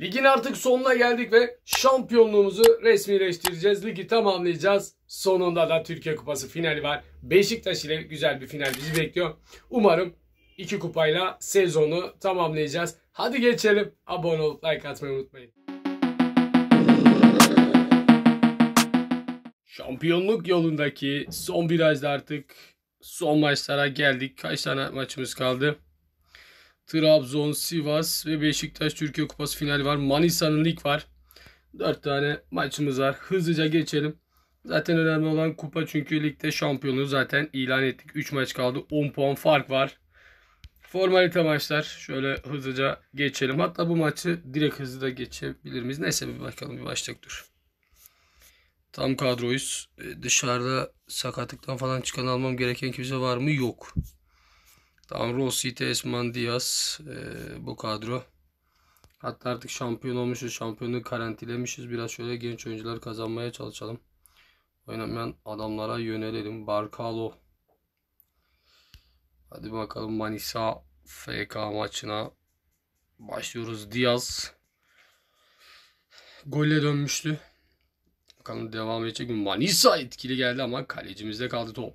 Ligin artık sonuna geldik ve şampiyonluğumuzu resmileştireceğiz. Ligi tamamlayacağız. Sonunda da Türkiye Kupası finali var. Beşiktaş ile güzel bir final bizi bekliyor. Umarım 2 kupayla sezonu tamamlayacağız. Hadi geçelim. Abone olup like atmayı unutmayın. Şampiyonluk yolundaki son virajda artık son maçlara geldik. Kaç tane maçımız kaldı? Trabzon, Sivas ve Beşiktaş Türkiye Kupası finali var. Manisa'nın lig var. 4 tane maçımız var. Hızlıca geçelim. Zaten önemli olan kupa, çünkü ligde şampiyonluğu zaten ilan ettik. 3 maç kaldı. 10 puan fark var. Formalite maçlar. Şöyle hızlıca geçelim. Hatta bu maçı direkt hızlıca geçebilir miyiz? Neyse bir bakalım, bir başlık dur. Tam kadroyuz. Dışarıda sakatlıktan falan çıkan almam gereken kimse var mı? Yok. Tamam, Rossi, Talisman, Diaz bu kadro. Hatta artık şampiyon olmuşuz. Şampiyonluğu garantilemişiz. Biraz şöyle genç oyuncular kazanmaya çalışalım. Oynamayan adamlara yönelelim. Barkalo. Hadi bakalım, Manisa FK maçına başlıyoruz. Diaz golle dönmüştü. Bakalım devam edecek mi? Manisa etkili geldi ama kalecimizde kaldı top.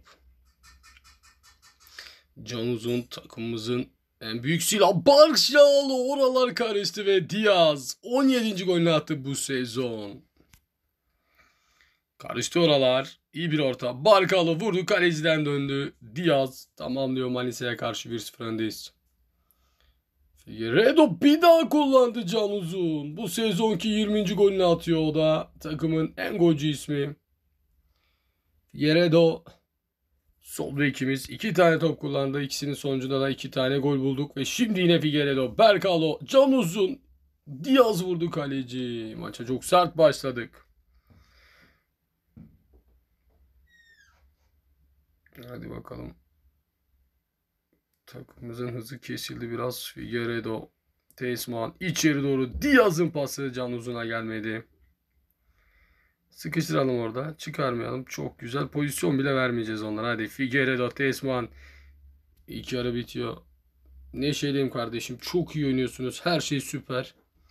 Can Uzun takımımızın en büyük silahı. Barşalı oralar karıştı ve Diaz 17. golünü attı bu sezon. Karıştı oralar. İyi bir orta. Barkalı vurdu, kaleciden döndü. Diaz tamamlıyor. Manisa'ya karşı 1-0 öndeyiz. Figueiredo bir daha kullandı Can Uzun. Bu sezonki 20. golünü atıyor o da. Takımın en golcü ismi. Figueiredo. Sol bekimiz 2 tane top kullandı. İkisinin sonucunda da 2 tane gol bulduk. Ve şimdi yine Figueiredo, Berkalo, Can Uzun, Diaz vurdu kaleci. Maça çok sert başladık. Hadi bakalım. Takımımızın hızı kesildi biraz. Figueiredo, Talisman içeri doğru. Diaz'ın pası Can Uzun'a gelmedi. Sıkıştıralım orada. Çıkarmayalım. Çok güzel. Pozisyon bile vermeyeceğiz onlara. Hadi Figueiredo, Talisman. İlk yarı bitiyor. Neşeliyim kardeşim. Çok iyi oynuyorsunuz. Her şey süper.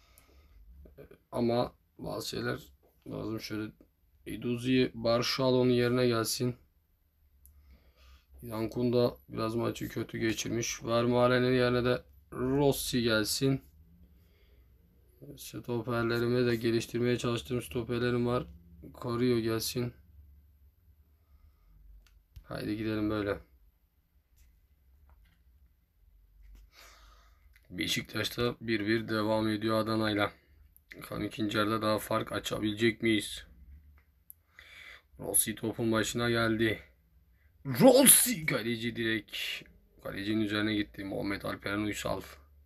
Ama bazı şeyler lazım. Şöyle Edozie Barşalo'nun yerine gelsin. Yankun da biraz maçı kötü geçirmiş. Vermaelen'in yerine de Rossi gelsin. Stoperlerime de geliştirmeye çalıştığım stoperlerim var. Koruyor gelsin. Haydi gidelim böyle. Beşiktaş'ta 1-1 devam ediyor Adana'yla. Bakalım ikinci yarıda daha fark açabilecek miyiz? Rossi topun başına geldi. Rossi kaleci direkt. Kalecinin üzerine gitti. Muhammed Alperen Uysal.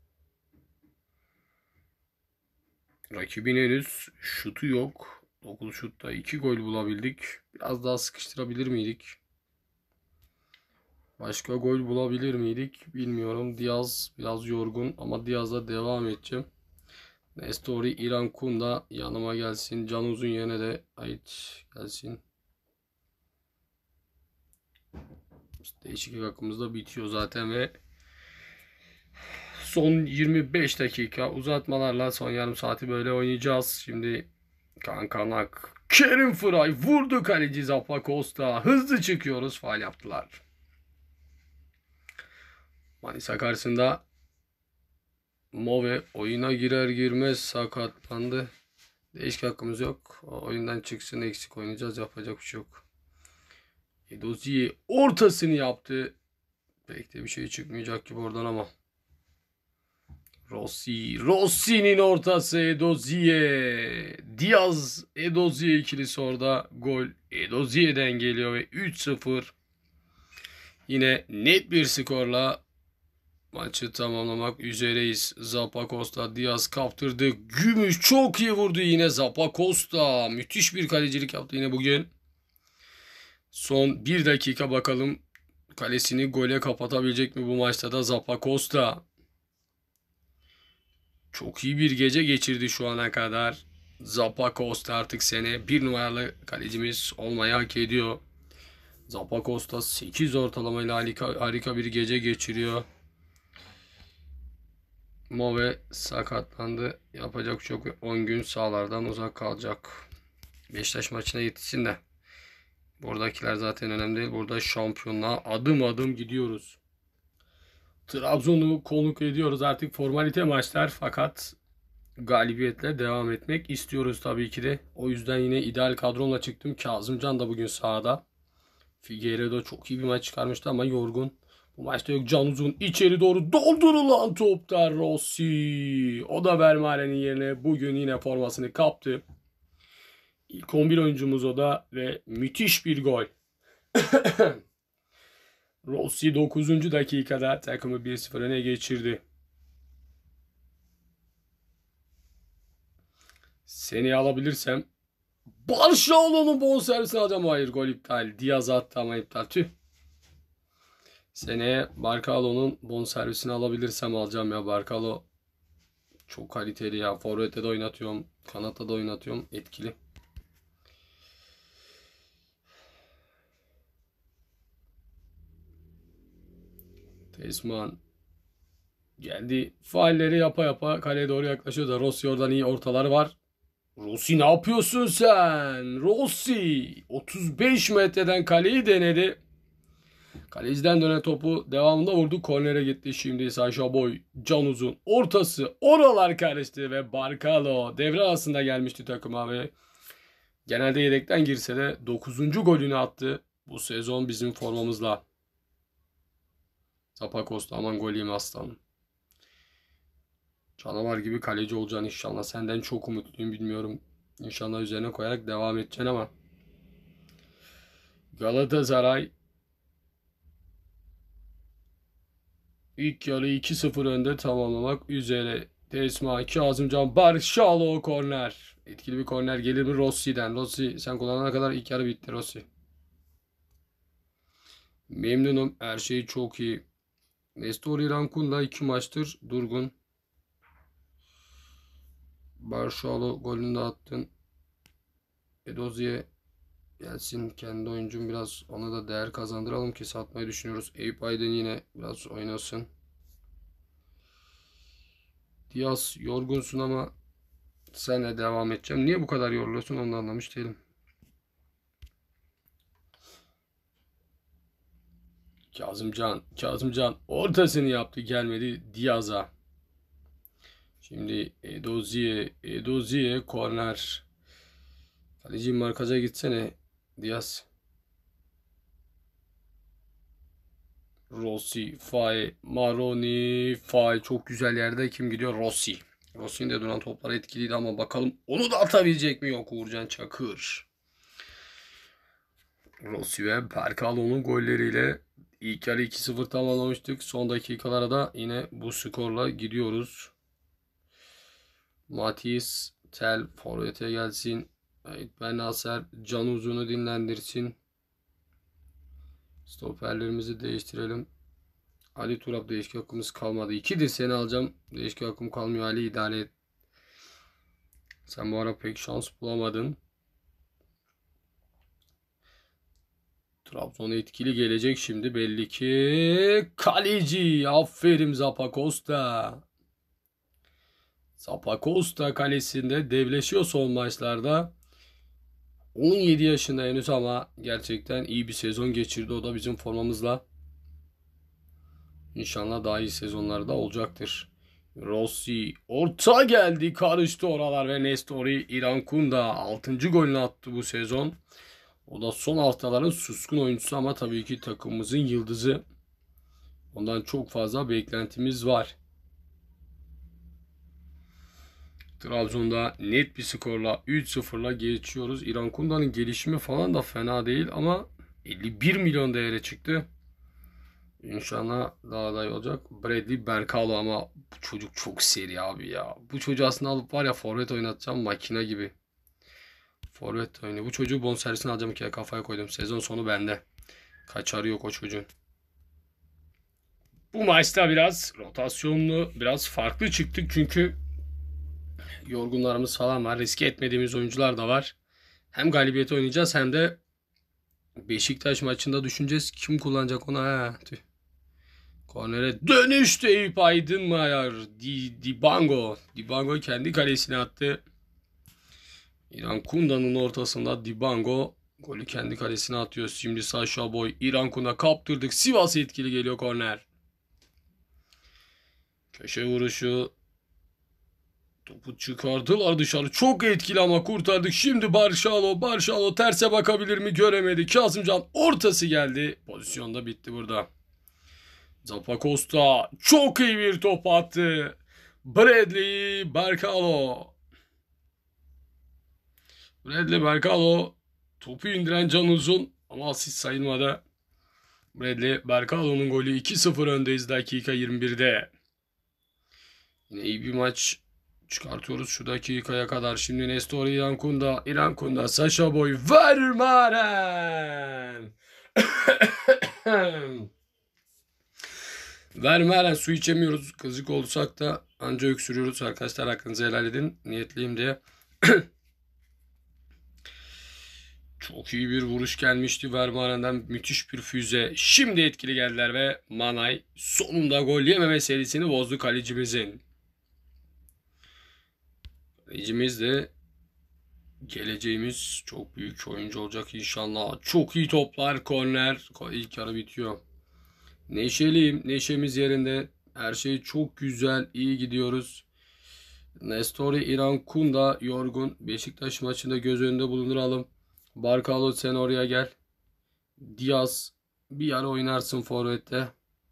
Rakibin henüz şutu yok. 9 şutta 2 gol bulabildik. Biraz daha sıkıştırabilir miydik? Başka gol bulabilir miydik? Bilmiyorum. Diaz biraz yorgun ama Diaz'la devam edeceğim. Nestori İrankun da yanıma gelsin. Can Uzun yerine de ait gelsin. Değişiklik hakkımız da bitiyor zaten ve son 25 dakika uzatmalarla son yarım saati böyle oynayacağız. Şimdi Kankanak, Kerim Fıray vurdu, kaleci Zappa Costa. Hızlı çıkıyoruz. Faul yaptılar. Manisa karşısında Move oyuna girer girmez sakatlandı. Değişik hakkımız yok. O oyundan çıksın, eksik oynayacağız. Yapacak bir şey yok. Edozie ortasını yaptı. Pek de bir şey çıkmayacak gibi oradan ama. Rossi'nin ortası Edozie. Diaz Edozie ikilisi orada. Gol Edozie'den geliyor ve 3-0. Yine net bir skorla maçı tamamlamak üzereyiz. Zappa Costa, Diaz kaptırdı. Gümüş çok iyi vurdu yine Zappa Costa. Müthiş bir kalecilik yaptı yine bugün. Son 1 dakika bakalım. Kalesini gole kapatabilecek mi bu maçta da Zappa Costa. Çok iyi bir gece geçirdi şu ana kadar. Zappa Costa artık sene 1 numaralı kalecimiz olmayı hak ediyor. Zappa Costa 8 ortalamayla harika bir gece geçiriyor. Move sakatlandı. Yapacak çok 10 gün sahalardan uzak kalacak. Beşiktaş maçına yetişsin de. Buradakiler zaten önemli değil. Burada şampiyonluğa adım adım gidiyoruz. Trabzon'u konuk ediyoruz. Artık formalite maçlar fakat galibiyetle devam etmek istiyoruz tabii ki de. O yüzden yine ideal kadromla çıktım. Kazımcan da bugün sahada. Figueiredo çok iyi bir maç çıkarmıştı ama yorgun. Bu maçta yok. Can Uzun içeri doğru doldurulan topta Rossi. O da Vermaelen'in yerine bugün yine formasını kaptı. İlk 11 oyuncumuz o da ve müthiş bir gol. Rossi 9. dakikada takımı 1-0 öne geçirdi. Seni alabilirsem Barşalo'nun bonservisini alacağım. Hayır, gol iptal. Diaz attı ama iptal. Tüh. Seneye Barkalo'nun bonservisini alabilirsem alacağım ya. Barkalo çok kaliteli ya. Forvet'te de oynatıyorum. Kanatta da oynatıyorum. Etkili. Tesman geldi. Faulleri yapa yapa kaleye doğru yaklaşıyor da Rossi oradan iyi ortalar var. Rossi ne yapıyorsun sen? Rossi 35 metreden kaleyi denedi. Kaleciden dönen topu devamında vurdu. Kornere gitti. Şimdi Sacha Boy, Can Uzun ortası. Oralar karıştı ve Barkalo devre arasında gelmişti takıma ve genelde yedekten girse de 9. golünü attı bu sezon bizim formamızla. Zapacosta aman gol yeme aslanım. Canavar gibi kaleci olacaksın inşallah. Senden çok umutluyum, bilmiyorum. İnşallah üzerine koyarak devam edeceksin ama. Galatasaray İlk yarı 2-0 önde tamamlamak üzere. Tesma, Kazımcan, Barşalo korner. Etkili bir korner gelir mi Rossi'den? Rossi sen kullanana kadar ilk yarı bitti Rossi. Memnunum. Her şey çok iyi. Nestor İrankun'la 2 maçtır durgun. Barşalo golünü de attın. Edozi'ye gelsin. Kendi oyuncum, biraz ona da değer kazandıralım ki satmayı düşünüyoruz. Eyüp Aydın yine biraz oynasın. Diaz yorgunsun ama senle devam edeceğim. Niye bu kadar yoruluyorsun onu anlamış değilim. Kazımcan ortasını yaptı, gelmedi Diaz'a. Şimdi Edozi'ye korner. Kaleci markaja gitsene Diaz. Rossi, Faye, Maroni, Faye çok güzel yerde. Kim gidiyor? Rossi. Rossi'nin de duran topları etkiliydi ama bakalım onu da atabilecek mi? Yok, Uğurcan Çakır. Rossi ve Berkalo'nun golleriyle ilk yarı 2-0 tamamlamıştık. Son dakikalara da yine bu skorla gidiyoruz. Matiz, Tel forvete gelsin. Ben Naser Can Uzun'u dinlendirsin. Stoperlerimizi değiştirelim. Ali Turap değişik hakkımız kalmadı. 2'dir seni alacağım. Değişik hakkım kalmıyor Ali, idare et. Sen bu ara pek şans bulamadın. Trabzon etkili gelecek şimdi belli ki. Kaleci aferin Zapacosta. Zapacosta kalesinde devleşiyor son maçlarda. 17 yaşında henüz ama gerçekten iyi bir sezon geçirdi. O da bizim formamızla. İnşallah daha iyi sezonlarda olacaktır. Rossi orta geldi, karıştı oralar ve Nestori İrankunda 6. golünü attı bu sezon. O da son haftaların suskun oyuncusu ama tabii ki takımımızın yıldızı. Ondan çok fazla beklentimiz var. Trabzon'da net bir skorla 3-0'la geçiyoruz. İrankunda'nın gelişimi falan da fena değil ama 51 milyon değere çıktı. İnşallah daha da iyi olacak. Bradley Berkalo ama bu çocuk çok seri abi ya. Bu çocuğu aslında alıp var ya forvet oynatacağım, makine gibi. Forvet oynuyor. Bu çocuğu bonservisini alacağım ki kafaya koydum. Sezon sonu bende. Kaçarı yok o çocuğun. Bu maçta biraz rotasyonlu, biraz farklı çıktık çünkü yorgunlarımız falan var. Riske etmediğimiz oyuncular da var. Hem galibiyeti oynayacağız hem de Beşiktaş maçında düşüneceğiz. Kim kullanacak onu? Ha, tüh. Kornere dönüştü Eyüp Aydınmayer. Dibango. Dibango kendi kalesine attı. İran Kunda'nın ortasında Dibango golü kendi kalesine atıyor. Şimdi Saşa Boy İran Kunda kaptırdık. Sivas etkili geliyor korner. Köşe vuruşu. Topu çıkardılar dışarı. Çok etkili ama kurtardık. Şimdi Barşalo terse bakabilir mi? Göremedi. Kazımcan ortası geldi. Pozisyonda bitti burada. Zappacosta çok iyi bir top attı. Bradley Barcalo. Bradley Barcalo topu indiren Can Uzun ama asist sayılmadı. Bradley Barcalo'nun golü 2-0 öndeyiz dakika 21'de. Yine iyi bir maç çıkartıyoruz şu dakikaya kadar. Şimdi Nestor İran Kunda, Saşa Boy, Vermaelen. Vermaelen su içemiyoruz. Kızık olsak da anca öksürüyoruz. Arkadaşlar hakkınızı helal edin. Niyetliyim diye. Çok iyi bir vuruş gelmişti Vermaelen'den. Müthiş bir füze. Şimdi etkili geldiler ve Manay sonunda gol yememe serisini bozdu kalecimizin. Kalecimiz de geleceğimiz çok büyük oyuncu olacak inşallah. Çok iyi toplar, korner. İlk yarı bitiyor. Neşeliyim. Neşemiz yerinde. Her şey çok güzel. İyi gidiyoruz. Nestori İran Kunda yorgun. Beşiktaş maçında göz önünde bulunduralım. Barcalo sen oraya gel. Diaz bir ara oynarsın forvette.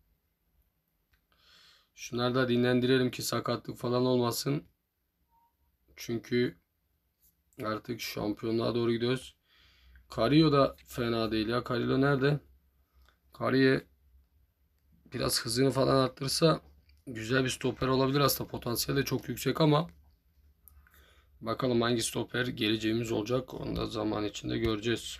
Şunları da dinlendirelim ki sakatlık falan olmasın. Çünkü artık şampiyonluğa doğru gidiyoruz. Carillo da fena değil ya. Carillo nerede? Carillo biraz hızını falan arttırsa güzel bir stoper olabilir aslında. Potansiyeli de çok yüksek ama bakalım hangi stoper geleceğimiz olacak. Onu da zaman içinde göreceğiz.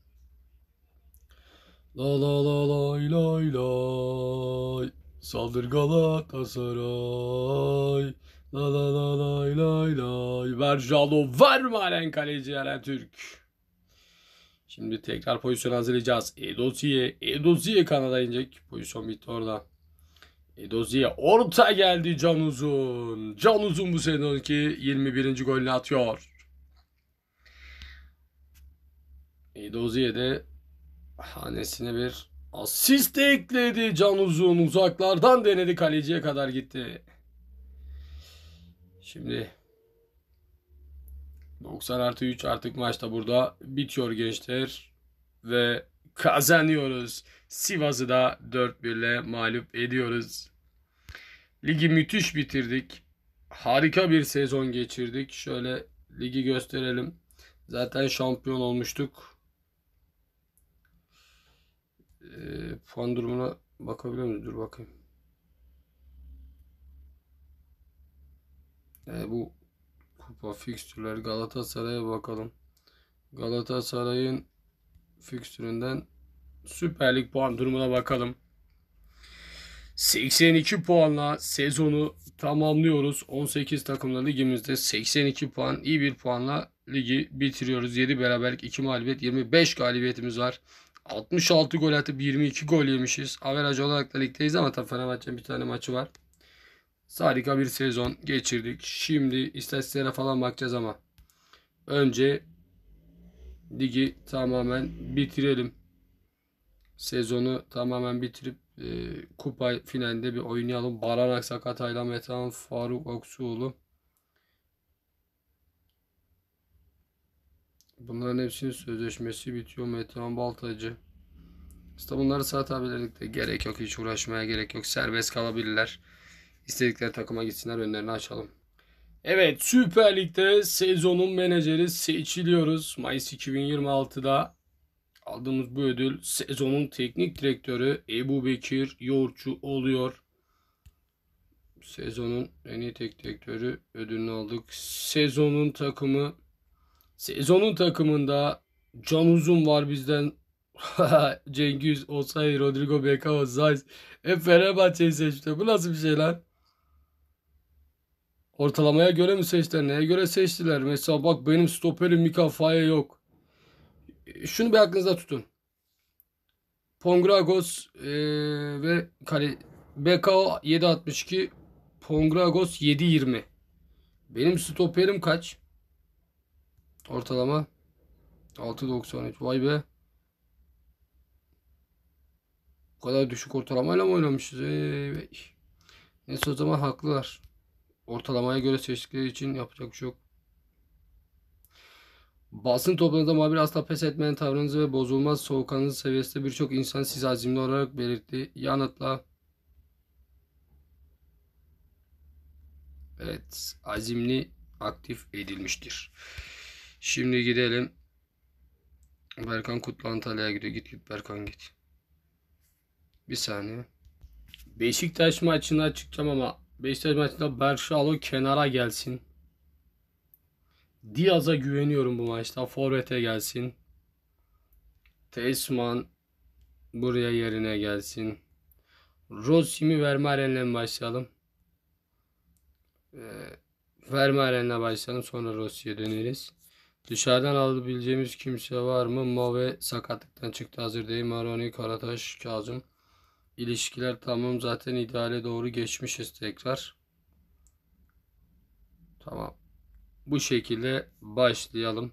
La la la lay lay lay. Saldır Galatasaray. La la la lay lay lay. Verjalo Vermaelen kaleci Eren Türk. Şimdi tekrar pozisyon hazırlayacağız. Edoziye kanada inecek. Pozisyon bitti orada. Edoziye orta geldi Can Uzun. Can Uzun bu sezonki 21. golünü atıyor. Edoziye de hanesine bir asist ekledi. Can Uzun uzaklardan denedi. Kaleciye kadar gitti. Şimdi 90+3 artık maçta burada bitiyor gençler. Ve kazanıyoruz. Sivas'ı da 4-1 ile mağlup ediyoruz. Ligi müthiş bitirdik. Harika bir sezon geçirdik. Şöyle ligi gösterelim. Zaten şampiyon olmuştuk. Puan durumuna bakabiliyor muyuz? Dur bakayım. Bu kupa fikstürleri Galatasaray'a bakalım. Galatasaray'ın fikstüründen Süper Lig puan durumuna bakalım. 82 puanla sezonu tamamlıyoruz. 18 takımlı ligimizde 82 puan, iyi bir puanla ligi bitiriyoruz. 7 beraberlik, 2 mağlubiyet, 25 galibiyetimiz var. 66 gol atıp 22 gol yemişiz. Averaj olarak da ligdeyiz ama tabii Fenerbahçe'nin bir tane maçı var. Harika bir sezon geçirdik. Şimdi istatistiklere falan bakacağız ama önce ligi tamamen bitirelim. Sezonu tamamen bitirip kupa finalinde bir oynayalım. Baran Aksakatay'la Metehan Faruk Aksuoğlu. Bunların hepsinin sözleşmesi bitiyor. Metehan Baltacı. İşte bunları satabilirdik de gerek yok. Hiç uğraşmaya gerek yok. Serbest kalabilirler. İstedikleri takıma gitsinler. Önlerini açalım. Evet, Süper Lig'de sezonun menajeri seçiliyoruz. Mayıs 2026'da aldığımız bu ödül sezonun teknik direktörü Ebubekir Yoğurtçu oluyor. Sezonun en iyi teknik direktörü ödülünü aldık. Sezonun takımında Can Uzun var bizden. Cengiz, Osayi, Rodrigo Becao, Zayt. Hep Fenerbahçe'yi seçti. Bu nasıl bir şey lan? Ortalamaya göre mi seçtiler? Neye göre seçtiler? Mesela bak benim stoperim Mika Faye yok. Şunu bir aklınızda tutun. Pongragos ve BKO 7.62. Pongragos 7.20. Benim stoperim kaç? Ortalama 6.93. Vay be. Bu kadar düşük ortalamayla mı oynamışız? Neyse, o zaman haklılar. Ortalamaya göre seçtikleri için yapacak bir şey yok. Basın toplantısında muhabir asla pes etmeyen tavrınızı ve bozulmaz soğukkanlılığınız seviyesinde birçok insan sizi azimli olarak belirtti. Yanıtla. Evet, azimli aktif edilmiştir. Şimdi gidelim. Berkan Kutlu Antalya'ya gidiyor. Git Berkan git. Bir saniye. Beşiktaş maçına çıkacağım ama Beşiktaş maçında Berşalo kenara gelsin. Diaz'a güveniyorum bu maçta. Forvet'e gelsin. Teisman buraya yerine gelsin. Rossi mi Vermaelen'le başlayalım. Vermaelen'le başlayalım. Sonra Rossi'ye döneriz. Dışarıdan alabileceğimiz kimse var mı? Mave sakatlıktan çıktı. Hazır değil. Maroni, Karataş, Kazım. İlişkiler tamam. Zaten ideale doğru geçmişiz tekrar. Tamam. Bu şekilde başlayalım.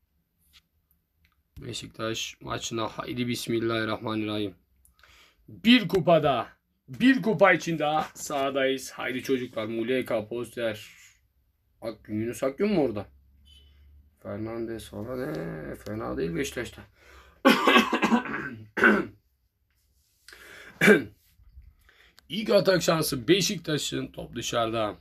Beşiktaş maçına haydi bismillahirrahmanirrahim. Bir kupada, bir kupa için daha sahadayız. Haydi çocuklar. Muleka, Poster. Bak Yunus Akgün mü orada? Fernandes falan fena değil Beşiktaş'ta. İlk atak şansı Beşiktaş'ın, top dışarıda.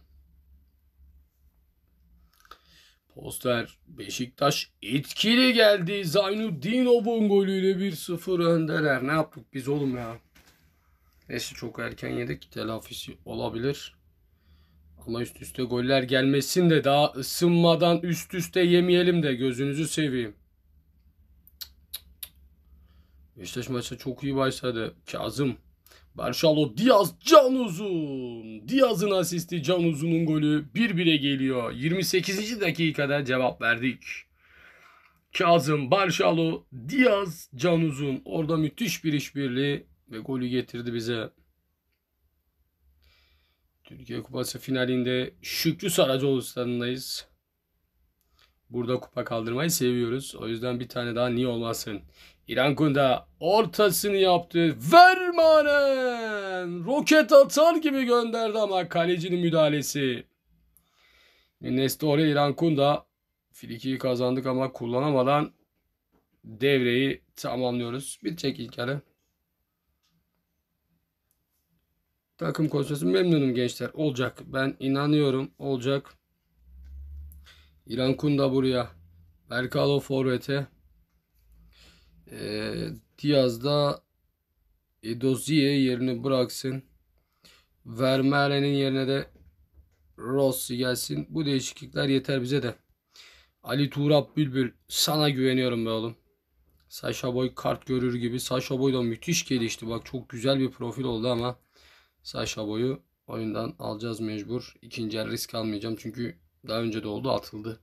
Poster, Beşiktaş etkili geldi. Zainuddinov golüyle 1-0 öndeler. Ne yaptık biz oğlum ya? Neyse, çok erken yedik. Telafisi olabilir. Ama üst üste goller gelmesin de daha ısınmadan üst üste yemeyelim de gözünüzü seveyim. Beşiktaş maçta çok iyi başladı. Kazım. Berşalo, Diaz, Can Uzun. Diaz'ın asisti, Can Uzun'un golü 1-1'e geliyor. 28. dakikada cevap verdik. Kazım, Berşalo, Diaz, Can Uzun. Orada müthiş bir işbirliği ve golü getirdi bize. Türkiye Kupası finalinde Şükrü Saracoğlu stadındayız. Burada kupa kaldırmayı seviyoruz. O yüzden bir tane daha niye olmasın. İrankunda ortasını yaptı. Vermanen roket atar gibi gönderdi ama kalecinin müdahalesi. Nestore İrankunda frikiyi kazandık ama kullanamadan devreyi tamamlıyoruz. Bitecek ilk yarı. Takım konuşması memnunum gençler. Olacak. Ben inanıyorum. Olacak. İrankunda buraya. Berkalo forvete. Diaz da Edozie yerini bıraksın. Vermaelen'in yerine de Rossi gelsin. Bu değişiklikler yeter bize de. Ali Tuğrap Bülbül, sana güveniyorum be oğlum. Sacha Boy kart görür gibi. Sacha Boy da müthiş gelişti. Bak çok güzel bir profil oldu ama Sacha Boy'u oyundan alacağız mecbur. İkinci yarı risk almayacağım çünkü daha önce de oldu, atıldı.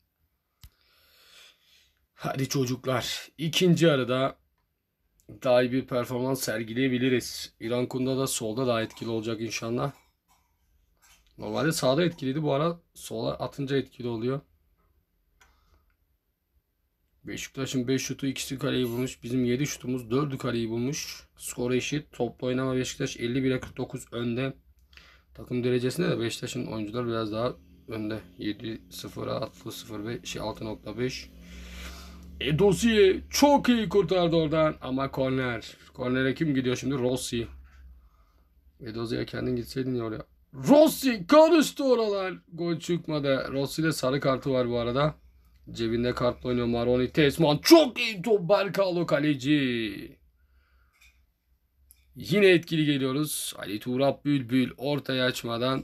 Hadi çocuklar. İkinci yarıda daha iyi bir performans sergileyebiliriz. İrankunda da solda daha etkili olacak inşallah. Normalde sağda etkiliydi. Bu ara sola atınca etkili oluyor. Beşiktaş'ın 5 şutu, ikisi kaleyi bulmuş. Bizim 7 şutumuz 4'ü kaleyi bulmuş. Skor eşit. Toplu oynama Beşiktaş 51'e 49 önde. Takım derecesinde de Beşiktaş'ın oyuncular biraz daha önde. 7-0'a 6.5. Edozie çok iyi kurtardı oradan ama korner. Kornere kim gidiyor şimdi? Rossi. Edozie kendin gitseydin ya oraya. Rossi karıştı oralar. Gol çıkmadı. Rossi'de sarı kartı var bu arada. Cebinde kartla oynuyor Maroni. Teisman çok iyi top. Berkalo kaleci. Yine etkili geliyoruz. Ali Tuğrap Bülbül ortaya açmadan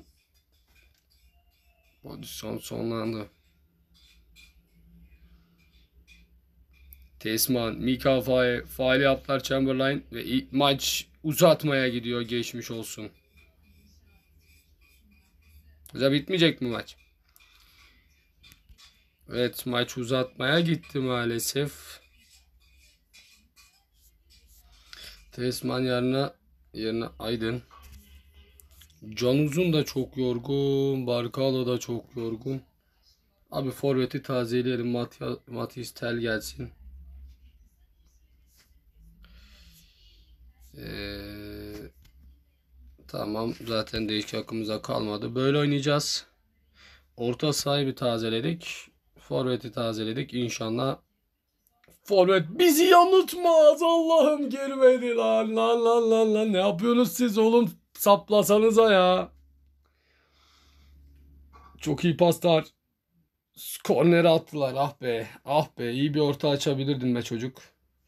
pozisyon sonlandı. Teisman, Mika faali yaptılar Chamberlain ve maç uzatmaya gidiyor. Geçmiş olsun. Güzel, bitmeyecek mi maç? Evet, maç uzatmaya gitti maalesef. Teisman yerine Aydın. Can Uzun da çok yorgun. Barkalo da çok yorgun. Abi forveti tazeleyelim. Matis Tel gelsin. Tamam. Zaten değişik hakkımıza kalmadı. Böyle oynayacağız. Orta sahayı bir tazeledik. Forveti tazeledik. İnşallah forvet bizi yanıltmaz. Allah'ım girmedi lan. Lan. Ne yapıyorsunuz siz oğlum? Saplasanıza ya. Çok iyi paslar. Kornere attılar. Ah be. Ah be. İyi bir orta açabilirdin be çocuk.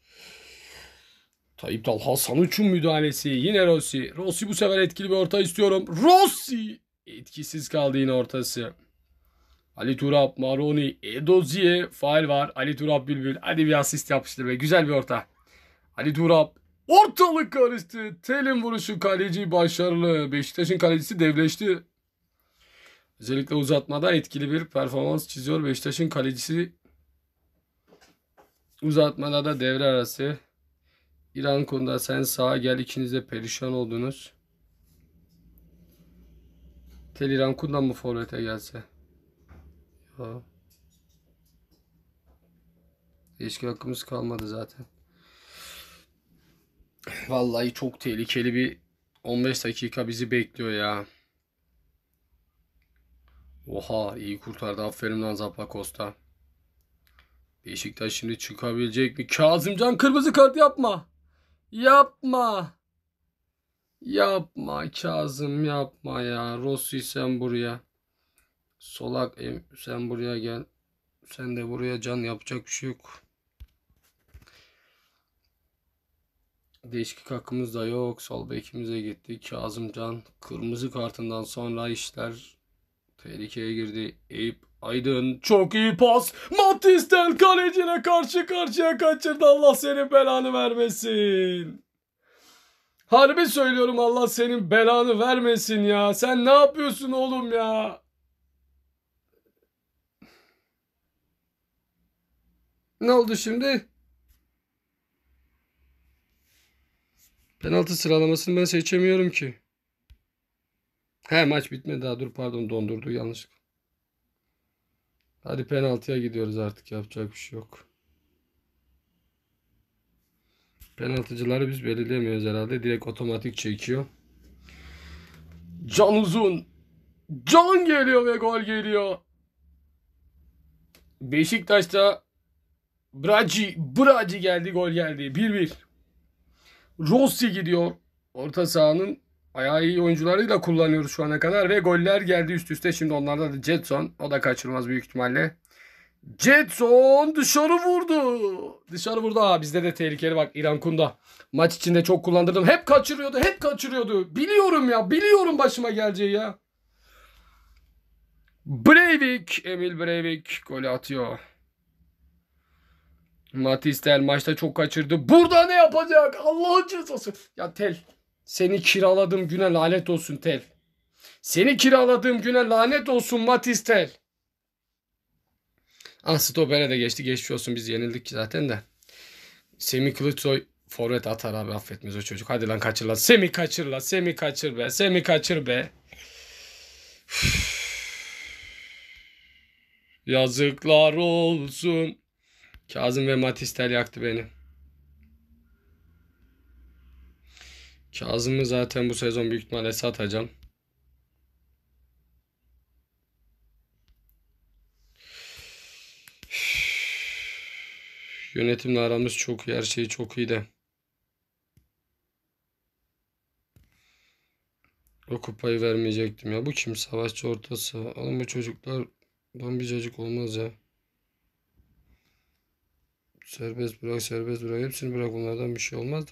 Tayyip Talha Sanuç'un müdahalesi. Yine Rossi. Rossi bu sefer etkili bir orta istiyorum. Rossi. Etkisiz kaldı yine ortası. Ali Turap, Maroni, Edozie faul var. Ali Turap Bülbül. Hadi bir asist yapıştır be. Güzel bir orta. Ali Turap. Ortalık karıştı. Telin vuruşu kaleci başarılı. Beşiktaş'ın kalecisi devleşti. Özellikle uzatmada etkili bir performans çiziyor. Beşiktaş'ın kalecisi uzatmada da devre arası. İran konuda sen sağa gel, ikiniz de perişan oldunuz. Tel İran Kundan mı forvete gelse? Ya. Değişik hakkımız kalmadı zaten. Vallahi çok tehlikeli bir 15 dakika bizi bekliyor ya. Oha, iyi kurtardı. Aferin lan Zappa Costa. Beşiktaş şimdi çıkabilecek mi? Kazımcan kırmızı kart yapma. Yapma. Yapma Kazım, yapma ya. Rossi sen buraya. Solak sen buraya gel. Sen de buraya, can, yapacak bir şey yok. Değişiklik hakkımız da yok. Sol bekimize gitti. Kazımcan kırmızı kartından sonra işler tehlikeye girdi. Eyüp Aydın çok iyi pas. Matistel kaleciyle karşı karşıya kaçırdı. Allah senin belanı vermesin. Harbi söylüyorum, Allah senin belanı vermesin ya. Sen ne yapıyorsun oğlum ya? Ne oldu şimdi? Penaltı sıralamasını ben seçemiyorum ki. He, maç bitmedi daha, dur pardon, dondurdu yanlışlıkla. Hadi penaltıya gidiyoruz artık, yapacak bir şey yok. Penaltıcıları biz belirlemiyoruz herhalde, direkt otomatik çekiyor. Can Uzun. Can geliyor ve gol geliyor. Beşiktaş'ta Braci geldi, gol geldi. 1-1. Rossi gidiyor. Orta sahanın ayağı iyi oyuncularıyla kullanıyoruz şu ana kadar ve goller geldi üst üste. Şimdi onlarda da Jetson. O da kaçırmaz büyük ihtimalle. Jetson dışarı vurdu. Dışarı vurdu. Bizde de tehlikeli bak, İran Kunda. Maç içinde çok kullandırdım. Hep kaçırıyordu. Biliyorum ya. Biliyorum başıma geleceği ya. Emil Breivik golü atıyor. Matis Tel maçta çok kaçırdı. Burada ne yapacak? Allah'ın cezası. Ya Tel. Seni kiraladığım güne lanet olsun Tel. Seni kiraladığım güne lanet olsun Matis Tel. Stopere de geçti. Geçmiş olsun, biz yenildik zaten de. Semih Kılıçsoy forvet atar abi, affetmez o çocuk. Hadi lan kaçır lan. Semih kaçır lan. Semih kaçır be. Semih kaçır be. Yazıklar olsun. Kazım ve Matis Tel yaktı beni. Kazım'ı zaten bu sezon büyük ihtimalle satacağım. Yönetimle aramız çok iyi. Her şey çok iyi de. O kupayı vermeyecektim ya. Bu kim? Savaşçı ortası. Oğlum bu çocuklardan bir cacık olmaz ya. Serbest bırak. Hepsini bırak, bunlardan bir şey olmaz da.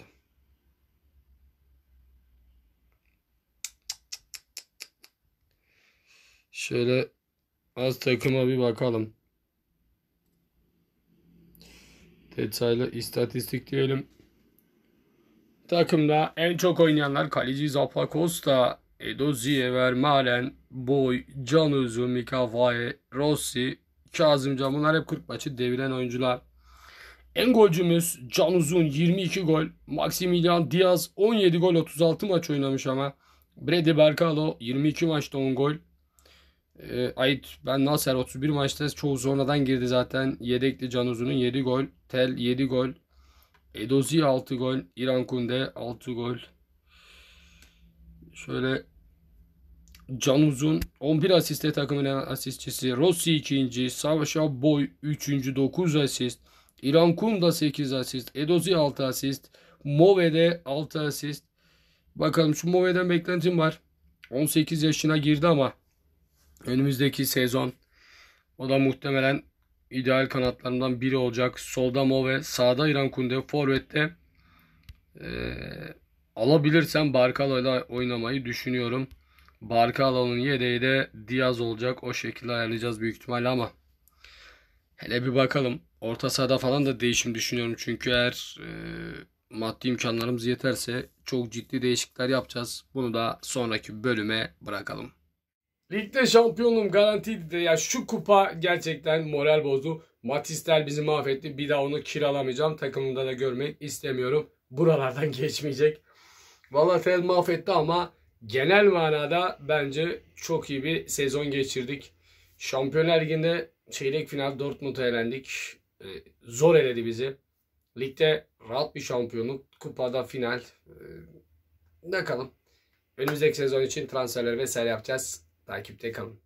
Şöyle az takıma bir bakalım. Detaylı istatistik diyelim. Takımda en çok oynayanlar kaleci Zappa Costa, Edozie, Vermaelen, Boy, Can Uzun, Mika Faye, Rossi, Kazımcan, bunlar hep 40 maçı deviren oyuncular. En golcümüz Can Uzun 22 gol. Maximilian Diaz 17 gol, 36 maç oynamış ama. Brady Berkalo 22 maçta 10 gol. Ait Ben Nasser 31 maçta çoğu sonradan girdi zaten. Yedekli Can Uzun'un 7 gol. Tel 7 gol. Edozi 6 gol. İran Kunde 6 gol. Şöyle Can Uzun 11 asiste takımın en asistçisi. Rossi 2. Savaşa Boy 3. 9 asist. İran Kunda 8 asist. Edozi 6 asist. Move'de 6 asist. Bakalım şu Move'den beklentim var. 18 yaşına girdi ama önümüzdeki sezon o da muhtemelen ideal kanatlarından biri olacak. Solda Move, sağda İran Kunde, forvette alabilirsem Barkalo'yla oynamayı düşünüyorum. Barkalo'nun yedeği de Diaz olacak. O şekilde ayarlayacağız büyük ihtimalle ama hele bir bakalım. Orta sahada falan da değişim düşünüyorum. Çünkü eğer maddi imkanlarımız yeterse çok ciddi değişiklikler yapacağız. Bunu da sonraki bölüme bırakalım. Ligde şampiyonluğum garantiydi de ya şu kupa gerçekten moral bozdu. Matistel bizi mahvetti. Bir daha onu kiralamayacağım. Takımımda da görmek istemiyorum. Buralardan geçmeyecek. Valla Tel mahvetti ama genel manada bence çok iyi bir sezon geçirdik. Şampiyonlar Ligi'nde çeyrek final Dortmund'a elendik. Zor eledi bizi. Ligde rahat bir şampiyonluk. Kupada final. Bakalım. Önümüzdeki sezon için transferler vesaire yapacağız. Takipte kalın.